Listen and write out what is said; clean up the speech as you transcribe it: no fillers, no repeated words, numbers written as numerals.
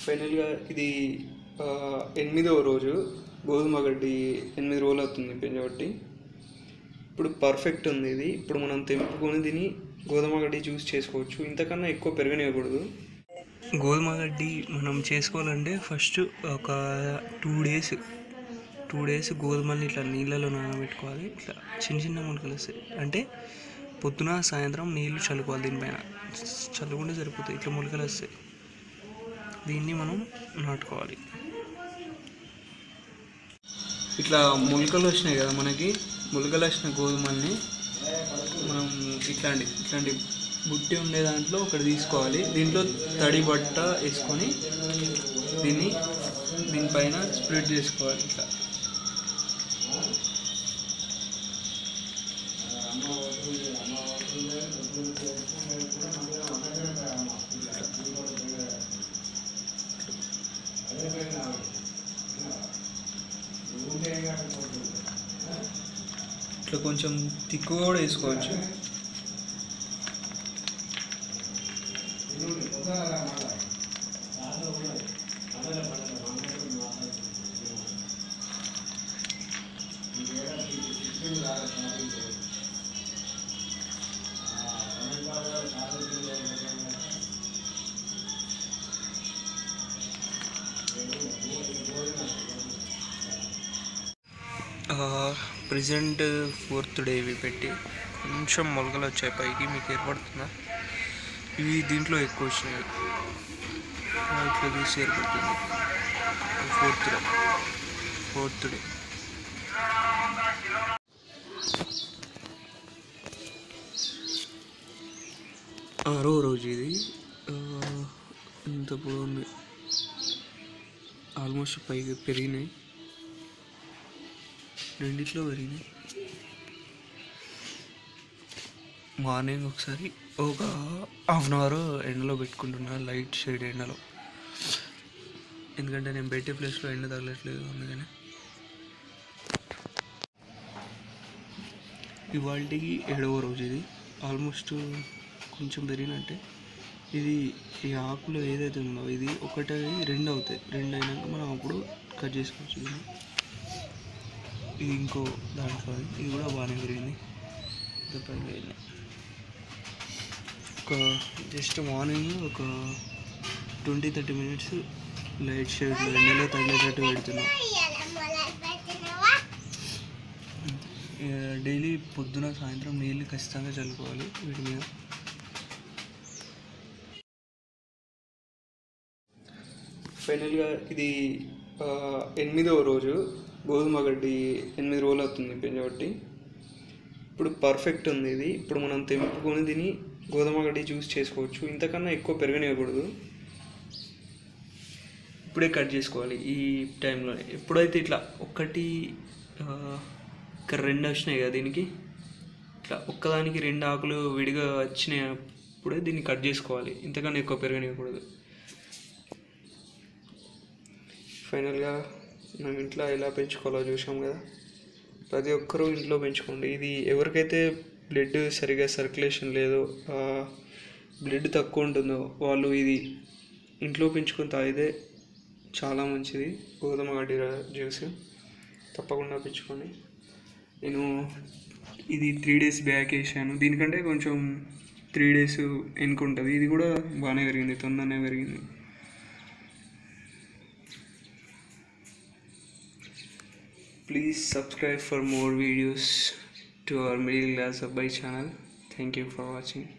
ఫైనల్గా ఇది 8వ రోజు. గోధుమ గడ్డి 8 రోజులు అవుతుంది పెంచబట్టి. ఇప్పుడు పర్ఫెక్ట్ ఉంది ఇది. ఇప్పుడు మనం తెంపుకొని దీన్ని గోధుమ గడ్డి జ్యూస్ చేసుకోవచ్చు. ఇంతకన్నా ఎక్కువ పెరగనివ్వకూడదు. గోధుమ గడ్డి మనం చేసుకోవాలంటే ఫస్ట్ ఒక 2 డేస్ గోధుమల్ని ఇట్లా నీళ్ళలో నానబెట్టుకోవాలి. ఇట్లా చిన్న చిన్న మొలకలు వస్తాయి. అంటే పొద్దున సాయంత్రం నీళ్ళు చల్లుకోవాలి. దీనిపైన చల్లుకుంటే సరిపోతాయి. ఇట్లా మొలకలు వస్తాయి. దీన్ని మనం నాటుకోవాలి. ఇట్లా మొలకలు వచ్చినాయి కదా, మనకి మొలకలు వచ్చిన గోధుమల్ని మనం ఇట్లాంటి బుట్టి ఉండే దాంట్లో ఒకటి తీసుకోవాలి. దీంట్లో తడి బట్ట వేసుకొని దీనిపైన స్ప్రెడ్ చేసుకోవాలి. ఇట్లా ఇట్లా కొంచెం తిక్కువ కూడా వేసుకోవచ్చు. ప్రెజెంట్ 4th డే ఇవి పెట్టి కొంచెం మొలకలు వచ్చాయి పైకి. మీకు ఏర్పడుతుందా? ఇవి దీంట్లో ఎక్కువ వచ్చినాయి. ఇట్లా చూసి ఏర్పడుతుంది. 4th day. 6వ రోజు ఇది. ఇంత పొడవు ఆల్మోస్ట్ పైకి పెరిగినాయి. రెండిట్లో పెరిగినాయి. మార్నింగ్ ఒకసారి ఒక ½ అన్ అవర్ ఎండలో పెట్టుకుంటున్నా, లైట్ షేడ్ ఎండలో. ఎందుకంటే నేను పెట్టే ప్లేస్లో ఎండ తగలట్లేదు, అందుకని. ఇవాళకి 7వ రోజు ఇది. ఆల్మోస్ట్ కొంచెం పెరిగినట్టే. ఇది ఈ ఆకులు ఏదైతే ఉందో ఇది ఒకటి 2 అవుతాయి. 2 అయినాక మనం అప్పుడు కట్ చేసుకోవచ్చు. ఇది ఇంకో దాంట్లో ఇది కూడా బాగానే పెరిగింది. ఒక జస్ట్ మార్నింగ్ ఒక 20-30 మినిట్స్ లైట్ షేడ్ ఎండలో తగిలేటట్టు పెడుతున్నాం. డైలీ పొద్దున సాయంత్రం నీళ్ళు ఖచ్చితంగా చల్లుకోవాలి వీటి మీద. ఫైనల్గా ఇది 8వ రోజు. గోధుమ గడ్డి 8 రోజులు అవుతుంది పెంచబట్టి. ఇప్పుడు పర్ఫెక్ట్ ఉంది ఇది. ఇప్పుడు మనం తెంపుకొని దీన్ని గోధుమ గడ్డి జ్యూస్ చేసుకోవచ్చు. ఇంతకన్నా ఎక్కువ పెరగనివ్వకూడదు. ఇప్పుడే కట్ చేసుకోవాలి ఈ టైంలో. ఎప్పుడైతే ఇట్లా ఇక్కడ 2 వచ్చినాయి కదా, దీనికి ఇట్లా ఒక్కదానికి 2 ఆకులు విడిగా వచ్చినప్పుడే దీన్ని కట్ చేసుకోవాలి. ఇంతకన్నా ఎక్కువ పెరగనివ్వకూడదు. ఫైనల్గా మనం ఇంట్లో ఎలా పెంచుకోవాలో చూసాం కదా. ప్రతి ఒక్కరూ ఇంట్లో పెంచుకోండి. ఇది ఎవరికైతే బ్లడ్ సరిగా సర్క్యులేషన్ లేదో, బ్లడ్ తక్కువ ఉంటుందో వాళ్ళు ఇది ఇంట్లో పెంచుకొని తాగితే చాలా మంచిది. గోధుమ గడ్డి జ్యూస్ తప్పకుండా పెంచుకోండి. నేను ఇది 3 డేస్ బ్యాక్ వేసాను. దీనికంటే కొంచెం 3 డేస్ వెనుకుంటుంది. ఇది కూడా బాగానే పెరిగింది, తొందరనే పెరిగింది. Please subscribe for more videos to our Middle Class Abhay channel. Thank you for watching.